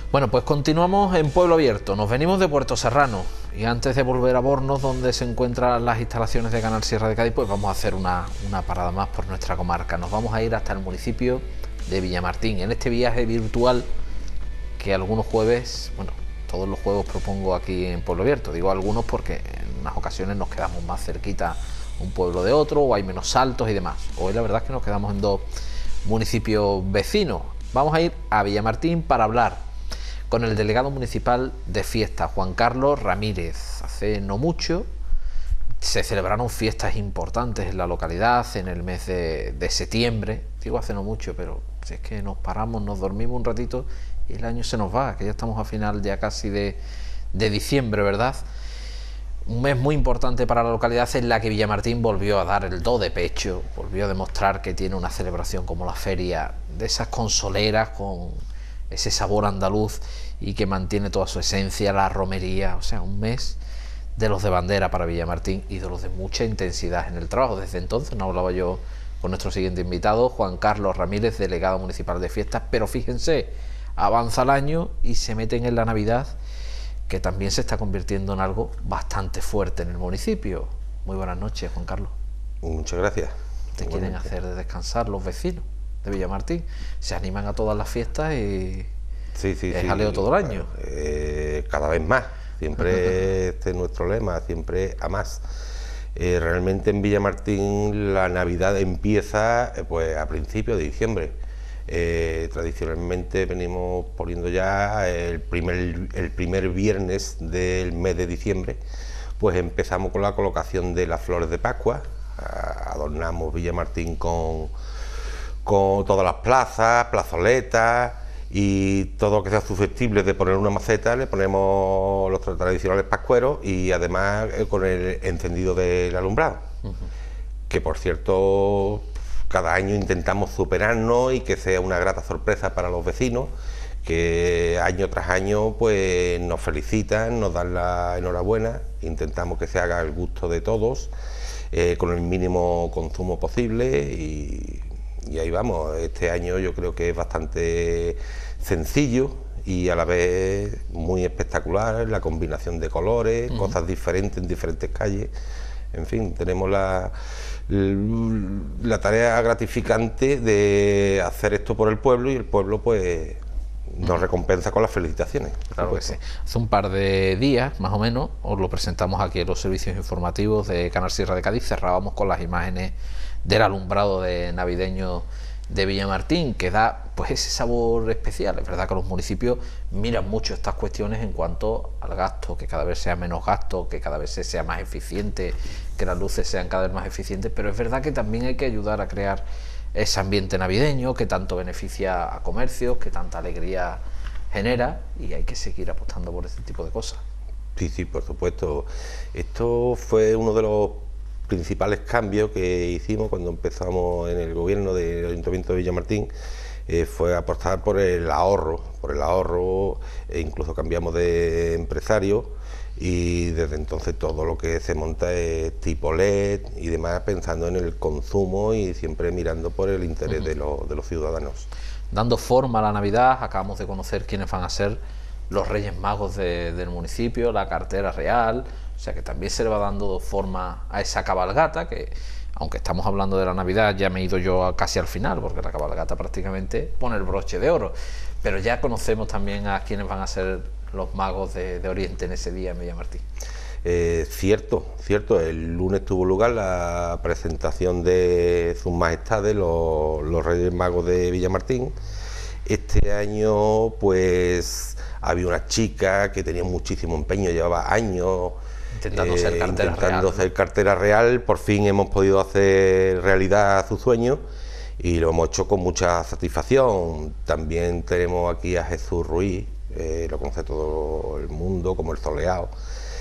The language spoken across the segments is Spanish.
Bueno, pues continuamos en Pueblo Abierto, nos venimos de Puerto Serrano y antes de volver a Bornos, donde se encuentran las instalaciones de Canal Sierra de Cádiz, pues vamos a hacer una parada más por nuestra comarca. Nos vamos a ir hasta el municipio de Villamartín, en este viaje virtual que algunos jueves, bueno, todos los jueves propongo aquí en Pueblo Abierto. Digo algunos porque en unas ocasiones nos quedamos más cerquita un pueblo de otro, o hay menos saltos y demás. Hoy la verdad es que nos quedamos en dos municipios vecinos. Vamos a ir a Villamartín para hablar con el delegado municipal de fiestas, Juan Carlos Ramírez. Hace no mucho se celebraron fiestas importantes en la localidad en el mes de septiembre. Digo hace no mucho, pero si es que nos paramos, nos dormimos un ratito y el año se nos va, que ya estamos a final ya casi de diciembre, ¿verdad? Un mes muy importante para la localidad en la que Villamartín volvió a dar el do de pecho, volvió a demostrar que tiene una celebración como la feria, de esas consoleras con ese sabor andaluz y que mantiene toda su esencia, la romería. O sea, un mes de los de bandera para Villamartín y de los de mucha intensidad en el trabajo. Desde entonces no hablaba yo con nuestro siguiente invitado, Juan Carlos Ramírez, delegado municipal de fiestas, pero fíjense, avanza el año y se meten en la Navidad, que también se está convirtiendo en algo bastante fuerte en el municipio. Muy buenas noches, Juan Carlos. Muchas gracias. ¿Te quieren hacer descansar los vecinos de Villamartín? Se animan a todas las fiestas y es jaleo todo el año. Cada vez más, siempre este es nuestro lema, siempre a más. Realmente en Villamartín la Navidad empieza pues a principios de diciembre. Tradicionalmente venimos poniendo ya el primer viernes del mes de diciembre, pues empezamos con la colocación de las flores de Pascua. Adornamos Villamartín con todas las plazas, plazoletas y todo lo que sea susceptible de poner una maceta, le ponemos los tradicionales pascueros y además con el encendido del alumbrado, que por cierto cada año intentamos superarnos y que sea una grata sorpresa para los vecinos, que año tras año pues nos felicitan, nos dan la enhorabuena, intentamos que se haga al gusto de todos, con el mínimo consumo posible y ahí vamos. Este año yo creo que es bastante sencillo y a la vez muy espectacular, la combinación de colores, cosas diferentes en diferentes calles. En fin, tenemos la tarea gratificante de hacer esto por el pueblo y el pueblo pues nos recompensa con las felicitaciones. Claro que sí. Hace un par de días, más o menos, os lo presentamos aquí en los servicios informativos de Canal Sierra de Cádiz. Cerrábamos con las imágenes del alumbrado navideño de Villamartín, que da pues ese sabor especial. Es verdad que los municipios miran mucho estas cuestiones en cuanto al gasto, que cada vez sea menos gasto, que cada vez sea más eficiente, que las luces sean cada vez más eficientes, pero es verdad que también hay que ayudar a crear ese ambiente navideño que tanto beneficia a comercios, que tanta alegría genera, y hay que seguir apostando por este tipo de cosas. Sí, por supuesto. Esto fue uno de los principales cambios que hicimos cuando empezamos en el gobierno del Ayuntamiento de Villamartín. Fue apostar por el ahorro, e incluso cambiamos de empresario y desde entonces todo lo que se monta es tipo LED y demás, pensando en el consumo y siempre mirando por el interés de los ciudadanos. Dando forma a la Navidad, acabamos de conocer quiénes van a ser los Reyes Magos del municipio, la cartera real, o sea que también se le va dando forma a esa cabalgata que, aunque estamos hablando de la Navidad, ya me he ido yo casi al final, porque la cabalgata prácticamente pone el broche de oro, pero ya conocemos también a quienes van a ser los magos de Oriente en ese día en Villamartín. Cierto, el lunes tuvo lugar la presentación de sus majestades, los Reyes Magos de Villamartín. Este año pues había una chica que tenía muchísimo empeño, llevaba años intentando ser cartera real. Por fin hemos podido hacer realidad su sueño y lo hemos hecho con mucha satisfacción. También tenemos aquí a Jesús Ruiz, lo conoce todo el mundo como el Soleado.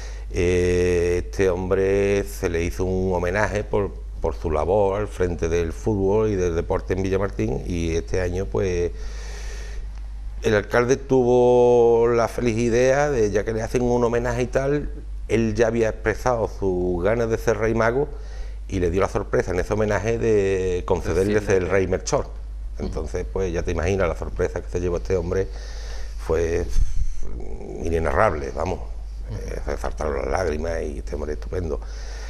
Este hombre se le hizo un homenaje por su labor al frente del fútbol y del deporte en Villamartín, y este año pues el alcalde tuvo la feliz idea de, ya que le hacen un homenaje y tal, él ya había expresado sus ganas de ser rey mago y le dio la sorpresa en ese homenaje de concederles el rey Melchor. Entonces pues ya te imaginas la sorpresa que se llevó este hombre. fue inenarrable, vamos. Se saltaron las lágrimas y este hombre estupendo.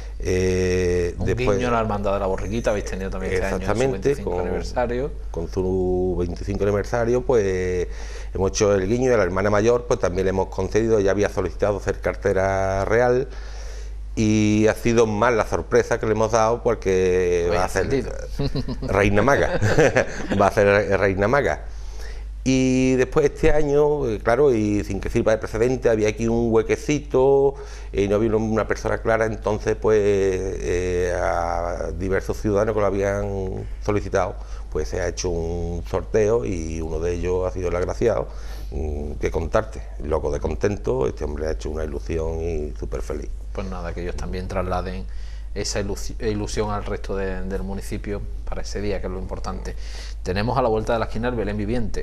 Un guiño a la Hermandad de la Borriquita, habéis tenido también este año su 25 aniversario. Con su 25 aniversario, pues hemos hecho el guiño, y a la hermana mayor pues también le hemos concedido, ya había solicitado ser cartera real, y ha sido más la sorpresa que le hemos dado porque va a ser Reina Maga, va a ser Reina Maga. Y después este año, claro, y sin que sirva de precedente, había aquí un huequecito y no había una persona clara, entonces pues a diversos ciudadanos que lo habían solicitado, pues se ha hecho un sorteo y uno de ellos ha sido el agraciado. Que contarte, loco de contento, este hombre ha hecho una ilusión y súper feliz. Pues nada, que ellos también trasladen esa ilusión al resto del municipio para ese día, que es lo importante. Tenemos a la vuelta de la esquina el Belén viviente.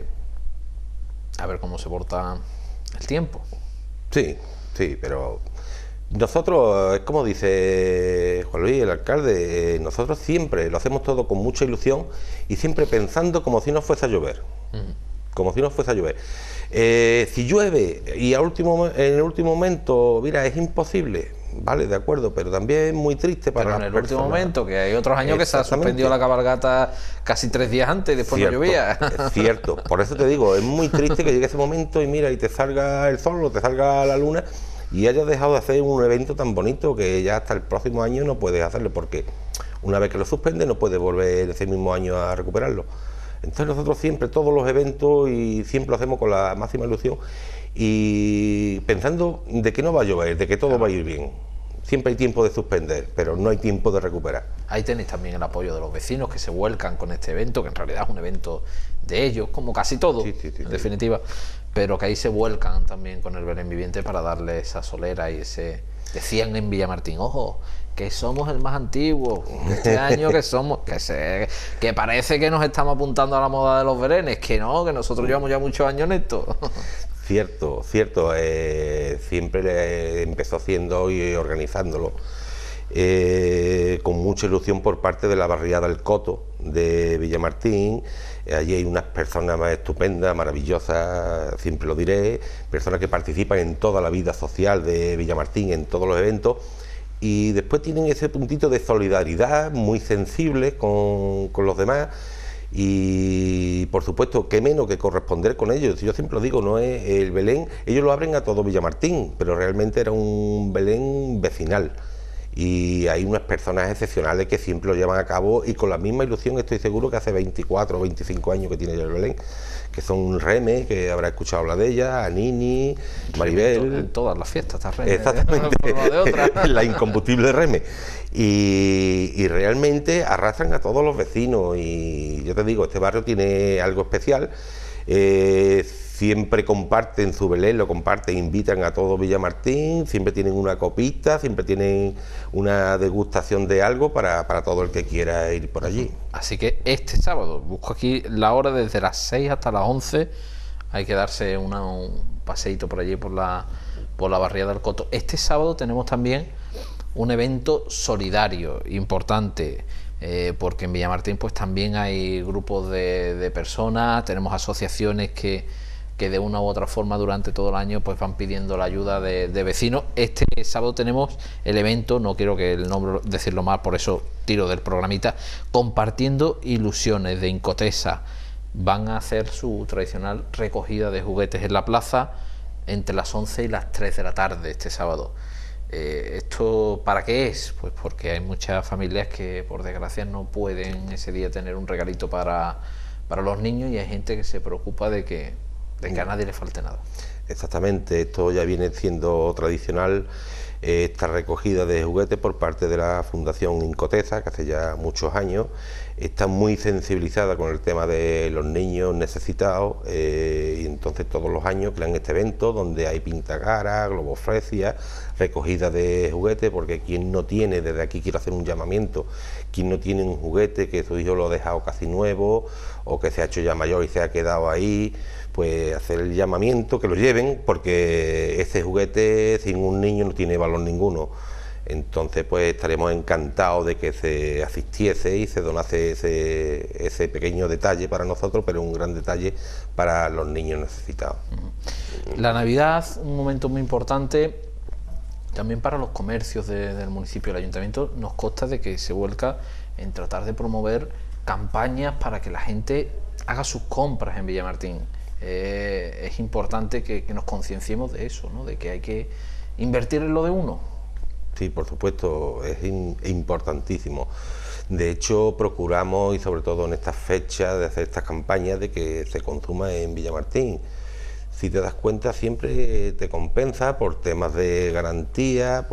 A ver cómo se porta el tiempo. Sí, pero nosotros, es como dice Juan Luis, el alcalde, nosotros siempre lo hacemos todo con mucha ilusión y siempre pensando como si no fuese a llover. Como si no fuese a llover. Si llueve y en el último momento, mira, es imposible, vale, de acuerdo, pero también es muy triste para pero en el último momento, que hay otros años que se ha suspendido la cabalgata casi 3 días antes y después no llovía. Es cierto, por eso te digo, es muy triste que llegue ese momento y mira, y te salga el sol o te salga la luna y hayas dejado de hacer un evento tan bonito que ya hasta el próximo año no puedes hacerlo, porque una vez que lo suspende no puedes volver ese mismo año a recuperarlo. Entonces nosotros siempre, todos los eventos, y siempre lo hacemos con la máxima ilusión y pensando de que no va a llover, de que todo va a ir bien. Siempre hay tiempo de suspender, pero no hay tiempo de recuperar. Ahí tenéis también el apoyo de los vecinos que se vuelcan con este evento, que en realidad es un evento de ellos, como casi todo, en definitiva, pero que ahí se vuelcan también con el Belén viviente para darle esa solera y ese... Decían en Villamartín, ojo, que somos el más antiguo, este año que somos, que parece que nos estamos apuntando a la moda de los belenes, que no, que nosotros llevamos ya muchos años en esto. Cierto, siempre empezó haciendo y organizándolo con mucha ilusión por parte de la barriada del Coto de Villamartín. Allí hay unas personas más estupendas, maravillosas, siempre lo diré, personas que participan en toda la vida social de Villamartín, en todos los eventos, y después tienen ese puntito de solidaridad muy sensible con los demás. Y por supuesto, qué menos que corresponder con ellos. Yo siempre lo digo, no es el Belén, ellos lo abren a todo Villamartín, pero realmente era un Belén vecinal. Y hay unas personas excepcionales que siempre lo llevan a cabo y con la misma ilusión, estoy seguro que hace 24 o 25 años que tiene ya el Belén, que son Reme, que habrá escuchado hablar de ella, a Nini, Maribel. En todas las fiestas está Reme. Exactamente, la incombustible Reme. Y realmente arrastran a todos los vecinos y yo te digo, este barrio tiene algo especial. Siempre comparten su Belén, lo comparten, invitan a todo Villamartín, siempre tienen una copita, siempre tienen una degustación de algo para todo el que quiera ir por allí. Así que este sábado, busco aquí la hora desde las 6 hasta las 11, hay que darse un paseíto por allí por la barriada del Coto. Este sábado tenemos también un evento solidario importante, porque en Villamartín pues también hay grupos de personas, tenemos asociaciones que de una u otra forma durante todo el año pues van pidiendo la ayuda de vecinos. Este sábado tenemos el evento, no quiero que el nombre decirlo mal, por eso tiro del programita, Compartiendo Ilusiones de Incotesa. Van a hacer su tradicional recogida de juguetes en la plaza entre las 11 y las 3 de la tarde este sábado. ¿Esto para qué es? Pues porque hay muchas familias que por desgracia no pueden ese día tener un regalito para los niños, y hay gente que se preocupa de que a nadie le falte nada. Exactamente, esto ya viene siendo tradicional, esta recogida de juguetes por parte de la Fundación Incotesa, que hace ya muchos años, está muy sensibilizada con el tema de los niños necesitados, y entonces todos los años crean este evento donde hay pintacaras, globofresia, recogida de juguetes, porque quien no tiene, desde aquí quiero hacer un llamamiento, quien no tiene un juguete que su hijo lo ha dejado casi nuevo o que se ha hecho ya mayor y se ha quedado ahí, pues hacer el llamamiento, que lo lleven, porque ese juguete sin un niño no tiene valor ninguno. Entonces pues estaremos encantados de que se asistiese y se donase ese pequeño detalle para nosotros, pero un gran detalle para los niños necesitados. La Navidad, un momento muy importante también para los comercios del municipio. El ayuntamiento nos consta de que se vuelca en tratar de promover campañas para que la gente haga sus compras en Villamartín. Es importante que nos concienciemos de eso, ¿no? De que hay que invertir en lo de uno. Sí, por supuesto, es importantísimo. De hecho, procuramos, y sobre todo en estas fechas, de hacer estas campañas de que se consuma en Villamartín. Si te das cuenta, siempre te compensa por temas de garantía,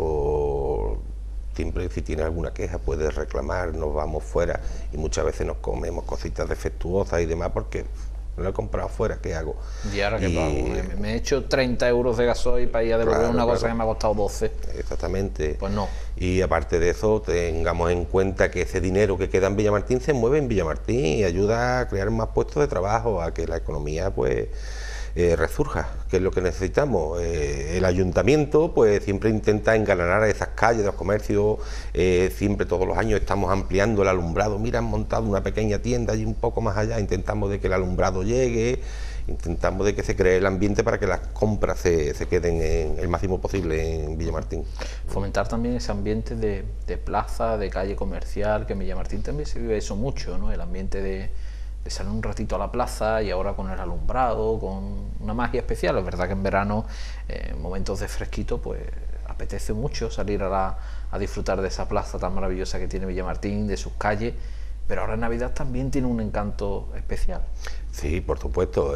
siempre si tienes alguna queja puedes reclamar, nos vamos fuera y muchas veces nos comemos cositas defectuosas y demás porque lo he comprado fuera, ¿qué hago? ¿Y ahora qué pago? Me he hecho 30 euros de gasoil para ir a devolver una cosa que me ha costado 12. Exactamente. Pues no. Y aparte de eso, tengamos en cuenta que ese dinero que queda en Villamartín se mueve en Villamartín y ayuda a crear más puestos de trabajo, a que la economía pues resurja, que es lo que necesitamos. El ayuntamiento pues siempre intenta engalanar esas calles, los comercios, siempre todos los años estamos ampliando el alumbrado. Mira, han montado una pequeña tienda y un poco más allá, intentamos de que el alumbrado llegue, intentamos de que se cree el ambiente para que las compras se queden el máximo posible en Villamartín. Fomentar también ese ambiente de plaza, de calle comercial, que en Villamartín también se vive eso mucho, ¿no? El ambiente de salir un ratito a la plaza y ahora con el alumbrado, con una magia especial. Es verdad que en verano, en momentos de fresquito, pues apetece mucho salir a disfrutar de esa plaza tan maravillosa que tiene Villamartín, de sus calles, pero ahora en Navidad también tiene un encanto especial. Sí, por supuesto.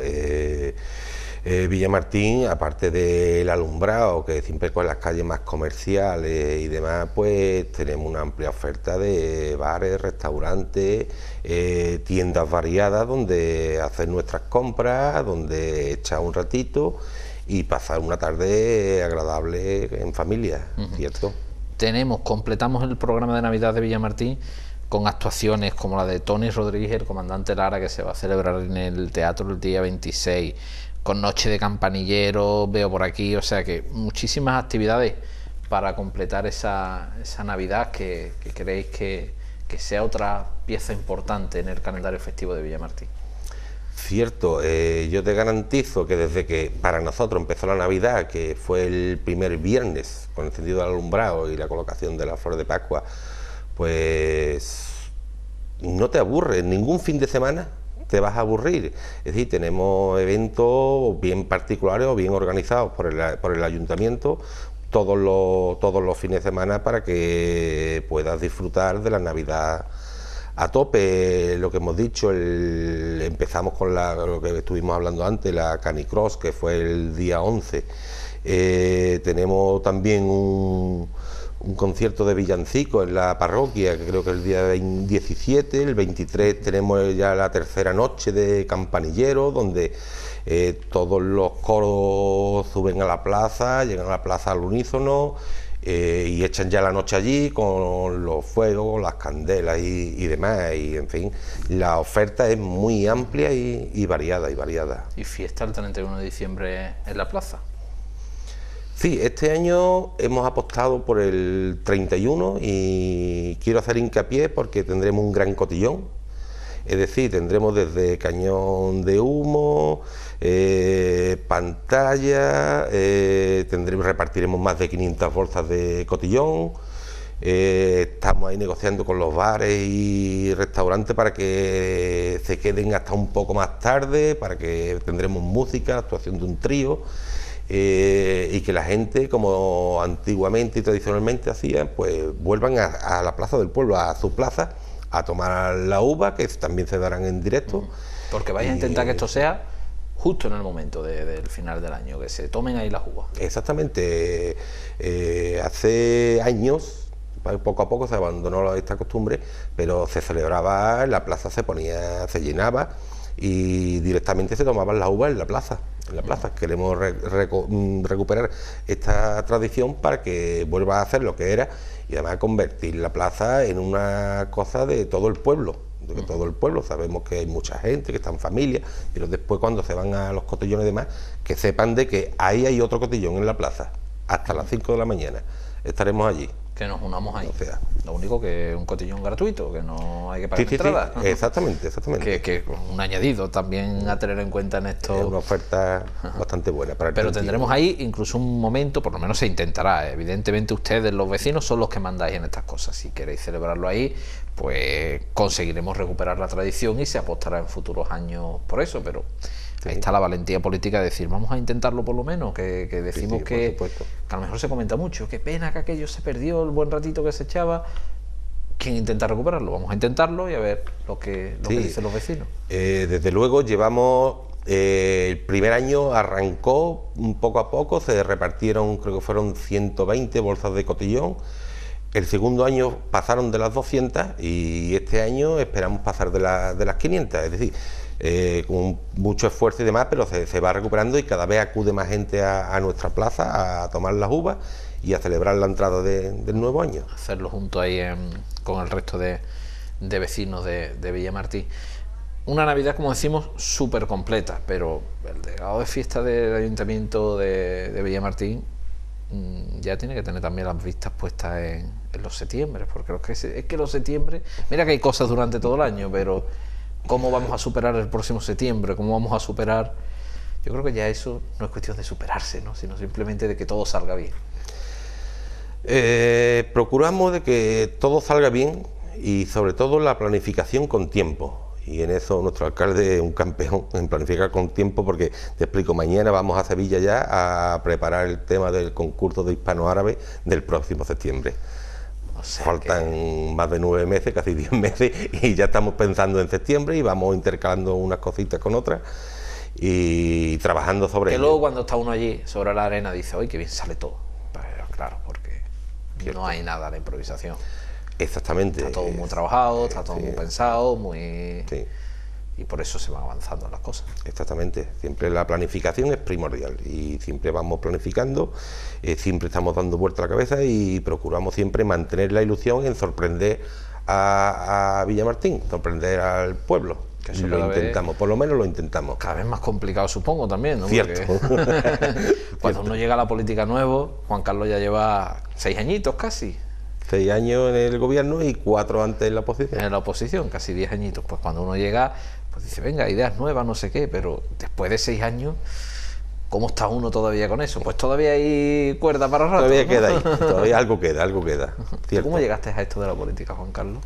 Villamartín, aparte del alumbrado, que siempre con las calles más comerciales y demás, pues tenemos una amplia oferta de bares, restaurantes, tiendas variadas donde hacer nuestras compras, donde echar un ratito y pasar una tarde agradable en familia, ¿cierto? Completamos el programa de Navidad de Villamartín con actuaciones como la de Tony Rodríguez, el comandante Lara, que se va a celebrar en el teatro el día 26, con noche de campanilleros, veo por aquí, o sea que muchísimas actividades para completar esa Navidad que queréis que sea otra pieza importante en el calendario festivo de Villamartín. Cierto, yo te garantizo que desde que para nosotros empezó la Navidad, que fue el primer viernes con el encendido del alumbrado y la colocación de las flores de Pascua, pues no te aburres, ningún fin de semana te vas a aburrir. Es decir, tenemos eventos bien particulares o bien organizados por el ayuntamiento todos los fines de semana para que puedas disfrutar de la Navidad a tope. Lo que hemos dicho, empezamos con lo que estuvimos hablando antes, la Canicross, que fue el día 11. Tenemos también un concierto de villancico en la parroquia, que creo que es el día 17, el 23 tenemos ya la tercera noche de campanilleros, donde todos los coros suben a la plaza, llegan a la plaza al unísono y echan ya la noche allí con los fuegos, las candelas y demás, y en fin, la oferta es muy amplia y variada. ¿Y fiesta el 31 de diciembre en la plaza? Sí, este año hemos apostado por el 31 y quiero hacer hincapié porque tendremos un gran cotillón, es decir, tendremos desde cañón de humo, pantalla, repartiremos más de 500 bolsas de cotillón, estamos ahí negociando con los bares y restaurantes para que se queden hasta un poco más tarde, para que tendremos música, actuación de un trío. Y que la gente, como antiguamente y tradicionalmente hacían, pues vuelvan a la plaza del pueblo, a su plaza, a tomar la uva, que también se darán en directo. Porque vais a intentar que esto sea justo en el momento del final del año, que se tomen ahí las uvas. Exactamente. Hace años, poco a poco se abandonó esta costumbre, pero se celebraba, la plaza se llenaba y directamente se tomaban las uvas en la plaza. Queremos recuperar esta tradición para que vuelva a hacer lo que era y además convertir la plaza en una cosa de todo el pueblo, todo el pueblo. Sabemos que hay mucha gente, que está en familia, pero después cuando se van a los cotillones y demás, que sepan de que ahí hay otro cotillón en la plaza, hasta las 5 de la mañana estaremos allí. Que nos unamos ahí. O sea, Lo único que un cotillón gratuito, que no hay que pagar sí, entrada. sí, exactamente, exactamente. Que un añadido también a tener en cuenta en esto. Es una oferta bastante buena para el Pero sentido. tendremos ahí incluso un momento, por lo menos se intentará. Evidentemente ustedes, los vecinos, son los que mandáis en estas cosas. Si queréis celebrarlo ahí, pues conseguiremos recuperar la tradición y se apostará en futuros años por eso. Pero ahí está la valentía política de decir, vamos a intentarlo por lo menos, que decimos sí, que a lo mejor se comenta mucho, qué pena que aquello se perdió, el buen ratito que se echaba. ¿Quién intenta recuperarlo? Vamos a intentarlo y a ver lo que dicen los vecinos. Desde luego llevamos, el primer año arrancó poco a poco, se repartieron, creo que fueron 120 bolsas de cotillón. El segundo año pasaron de las 200 y este año esperamos pasar de las 500, es decir, con mucho esfuerzo y demás, pero se va recuperando y cada vez acude más gente a nuestra plaza a tomar las uvas y a celebrar la entrada del nuevo año. Hacerlo junto ahí con el resto de vecinos de Villamartín. Una Navidad, como decimos, súper completa, pero el delegado de fiesta del Ayuntamiento de Villamartín ya tiene que tener también las vistas puestas en los septiembre, porque es que los septiembre, mira que hay cosas durante todo el año, pero ¿cómo vamos a superar el próximo septiembre? ¿Cómo vamos a superar? Yo creo que ya eso no es cuestión de superarse, ¿no? Sino simplemente de que todo salga bien. Procuramos de que todo salga bien y sobre todo la planificación con tiempo. Y en eso nuestro alcalde es un campeón en planificar con tiempo, porque te explico, mañana vamos a Sevilla ya a preparar el tema del concurso de hispano-árabe del próximo septiembre. O sea, faltan más de 9 meses, casi 10 meses, y ya estamos pensando en septiembre y vamos intercalando unas cositas con otras y trabajando sobre ello. Que luego cuando está uno allí sobre la arena dice, ¡ay, qué bien sale todo! Pero claro, porque no hay nada de improvisación. Exactamente. Está todo muy trabajado, está todo muy pensado, muy... Sí. Y por eso se van avanzando las cosas. Exactamente, siempre la planificación es primordial y siempre vamos planificando, siempre estamos dando vuelta a la cabeza y procuramos siempre mantener la ilusión en sorprender a Villamartín, sorprender al pueblo. Que eso lo intentamos, por lo menos lo intentamos. Cada vez más complicado, supongo, también, ¿no? Cierto. Porque cuando uno llega a la política nuevo, Juan Carlos ya lleva 6 añitos casi. 6 años en el gobierno y 4 antes en la oposición. En la oposición, casi 10 añitos. Pues cuando uno llega, pues dice, venga, ideas nuevas, no sé qué, pero después de 6 años, ¿cómo está uno todavía con eso? Pues todavía hay cuerda para rato. Todavía, ¿no? Queda ahí, todavía algo queda, algo queda. ¿Cómo llegaste a esto de la política, Juan Carlos?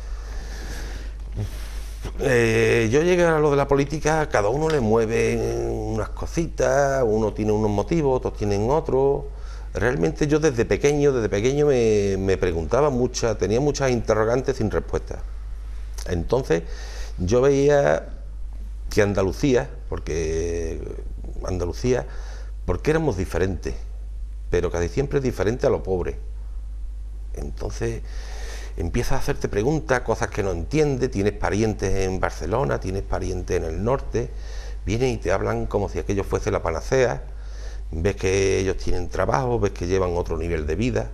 Yo llegué a lo de la política, cada uno le mueve unas cositas, uno tiene unos motivos, otros tienen otros. Realmente yo desde pequeño me preguntaba tenía muchas interrogantes sin respuesta. Entonces yo veía que Andalucía, porque éramos diferentes, pero casi siempre es diferente a lo pobre. Entonces empiezas a hacerte preguntas, cosas que no entiendes, tienes parientes en Barcelona, tienes parientes en el norte, vienen y te hablan como si aquello fuese la panacea. Ves que ellos tienen trabajo, ves que llevan otro nivel de vida.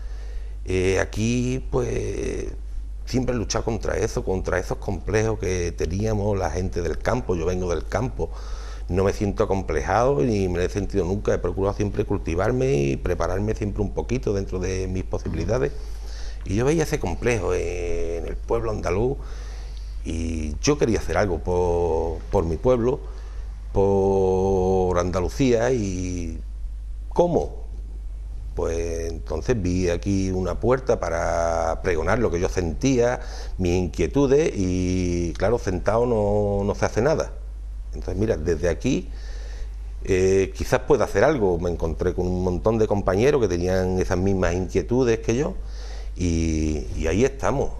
Aquí, pues, siempre he luchado contra eso, contra esos complejos que teníamos la gente del campo. Yo vengo del campo, no me siento acomplejado ni me he sentido nunca. He procurado siempre cultivarme y prepararme siempre un poquito dentro de mis posibilidades. Y yo veía ese complejo en el pueblo andaluz y yo quería hacer algo por mi pueblo, por Andalucía. ¿Y cómo? Pues entonces vi aquí una puerta para pregonar lo que yo sentía, mis inquietudes, y claro, sentado no se hace nada. Entonces mira, desde aquí quizás pueda hacer algo. Me encontré con un montón de compañeros que tenían esas mismas inquietudes que yo y ahí estamos.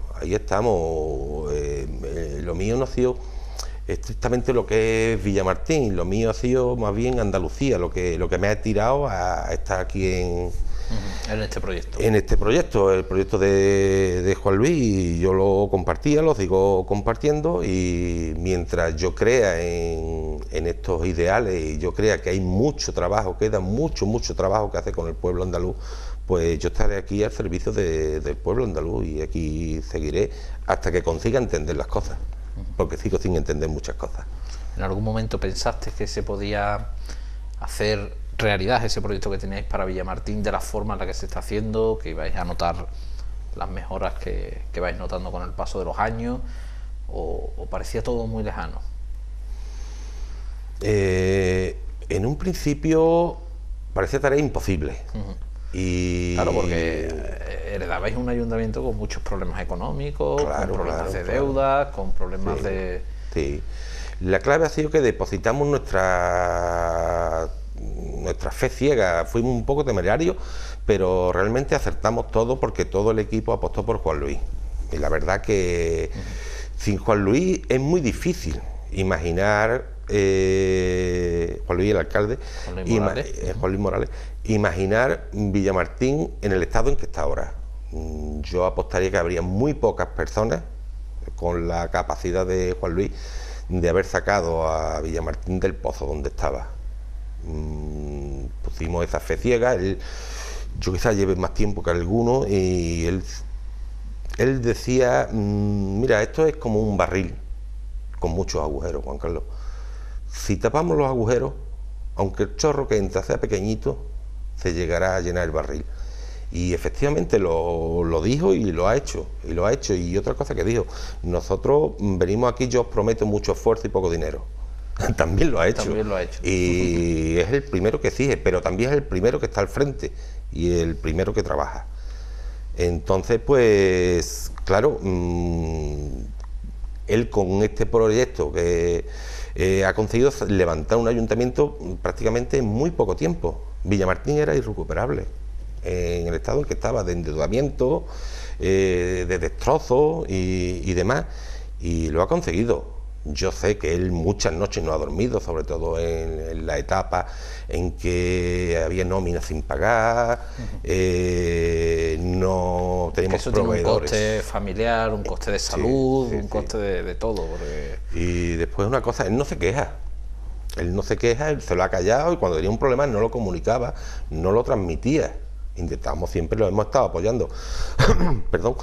Lo mío no ha sido estrictamente lo que es Villamartín, lo mío ha sido más bien Andalucía, lo que me ha tirado a estar aquí en este proyecto. En este proyecto, el proyecto de Juan Luis, y yo lo compartía, lo sigo compartiendo, y mientras yo crea en estos ideales y yo crea que hay mucho trabajo, queda mucho trabajo que hacer con el pueblo andaluz, pues yo estaré aquí al servicio del pueblo andaluz y aquí seguiré hasta que consiga entender las cosas, porque sigo sin entender muchas cosas. ¿En algún momento pensaste que se podía hacer realidad ese proyecto que teníais para Villamartín, de la forma en la que se está haciendo, que ibais a notar las mejoras que vais notando con el paso de los años, o parecía todo muy lejano? En un principio parecía tarea imposible. Y claro, porque heredabais un ayuntamiento con muchos problemas económicos, con problemas de deuda, con problemas de... Sí. La clave ha sido que depositamos nuestra fe ciega. Fuimos un poco temerarios, pero realmente acertamos todo porque todo el equipo apostó por Juan Luis. Y la verdad que sin Juan Luis es muy difícil imaginar, Juan Luis el alcalde, Juan Luis Morales, imaginar Villamartín en el estado en que está ahora. Yo apostaría que habría muy pocas personas con la capacidad de Juan Luis de haber sacado a Villamartín del pozo donde estaba. Pusimos esa fe ciega. Yo quizás lleve más tiempo que alguno, y él decía, mira, esto es como un barril con muchos agujeros, Juan Carlos. Si tapamos los agujeros, aunque el chorro que entra sea pequeñito, se llegará a llenar el barril. Y efectivamente lo dijo y lo ha hecho. Y otra cosa que dijo, nosotros venimos aquí, yo os prometo mucho esfuerzo y poco dinero. También lo ha hecho. Y es el primero que exige, pero también es el primero que está al frente y el primero que trabaja. Entonces, pues, claro, él con este proyecto que ha conseguido levantar un ayuntamiento prácticamente en muy poco tiempo. Villamartín era irrecuperable en el estado en que estaba, de endeudamiento, de destrozos y demás, y lo ha conseguido. Yo sé que él muchas noches no ha dormido, sobre todo en la etapa en que había nóminas sin pagar, no teníamos eso proveedores. Tiene un coste familiar, un coste de salud, un coste de todo. Porque... Y después una cosa, él no se queja. Él se lo ha callado, y cuando tenía un problema no lo comunicaba, no lo transmitía. Intentamos, siempre lo hemos estado apoyando, perdón,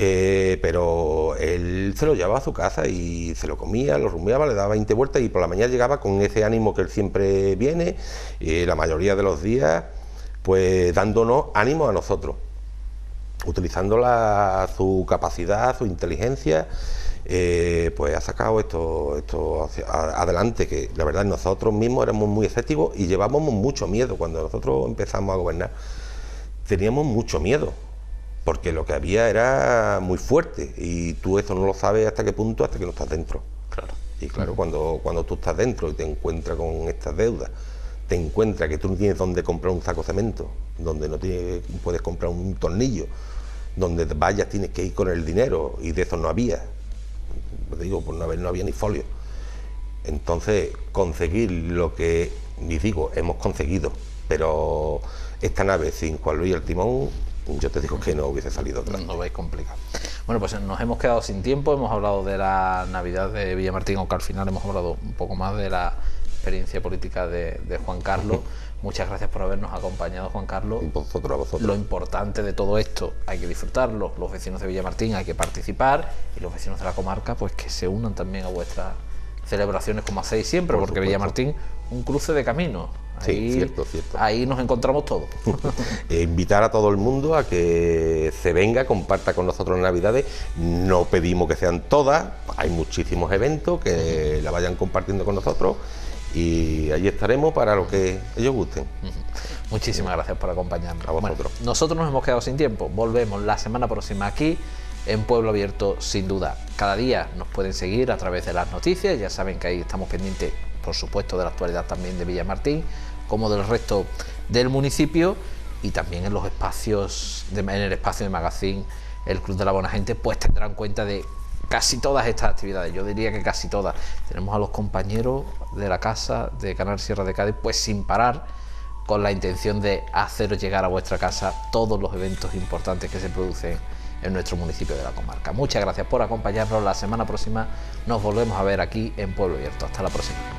pero él se lo llevaba a su casa y se lo comía, lo rumiaba, le daba 20 vueltas, y por la mañana llegaba con ese ánimo que él siempre viene, la mayoría de los días, pues dándonos ánimo a nosotros, utilizando su capacidad, su inteligencia. Pues ha sacado esto adelante, que la verdad nosotros mismos éramos muy escépticos y llevábamos mucho miedo. Cuando nosotros empezamos a gobernar teníamos mucho miedo, porque lo que había era muy fuerte, y tú eso no lo sabes hasta qué punto, hasta que no estás dentro. Claro. Y claro, cuando tú estás dentro y te encuentras con estas deudas, te encuentras que tú no tienes dónde comprar un saco de cemento, donde no puedes comprar un tornillo, donde vayas tienes que ir con el dinero, y de eso no había. Digo, no había ni folio. Entonces, conseguir lo que, y digo, hemos conseguido, pero esta nave sin Juan Luis el timón, yo te digo que no hubiese salido adelante. No vais complicado. Bueno, pues nos hemos quedado sin tiempo, hemos hablado de la Navidad de Villamartín, aunque al final hemos hablado un poco más de la experiencia política de Juan Carlos. Muchas gracias por habernos acompañado, Juan Carlos. A vosotros. Lo importante de todo esto, hay que disfrutarlo. Los vecinos de Villamartín hay que participar, y los vecinos de la comarca, pues que se unan también a vuestras celebraciones, como hacéis siempre, porque supuesto. Villamartín, un cruce de caminos. Sí, cierto. Ahí nos encontramos todos. Invitar a todo el mundo a que se venga, comparta con nosotros en Navidades. No pedimos que sean todas, hay muchísimos eventos, que la vayan compartiendo con nosotros, y allí estaremos para lo que ellos gusten. Muchísimas gracias por acompañarnos. A vosotros. Bueno, nosotros nos hemos quedado sin tiempo. Volvemos la semana próxima aquí en Pueblo Abierto, sin duda. Cada día nos pueden seguir a través de las noticias. Ya saben que ahí estamos pendientes, por supuesto, de la actualidad también de Villamartín, como del resto del municipio, y también en los espacios, en el espacio de Magazine, el Club de la Buena Gente, pues tendrán cuenta de casi todas estas actividades. Yo diría que casi todas. Tenemos a los compañeros de la casa de Canal Sierra de Cádiz, pues sin parar, con la intención de haceros llegar a vuestra casa todos los eventos importantes que se producen en nuestro municipio de la comarca. Muchas gracias por acompañarnos. La semana próxima nos volvemos a ver aquí en Pueblo Abierto. Hasta la próxima.